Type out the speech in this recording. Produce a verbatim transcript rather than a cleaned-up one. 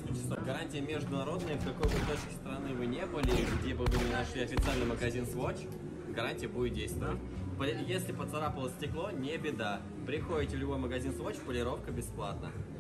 несколько часов. Гарантия международная, в какой бы точке страны вы не были, где бы вы не нашли официальный магазин Swatch, гарантия будет действовать. Если поцарапало стекло, не беда. Приходите в любой магазин Swatch, полировка бесплатна.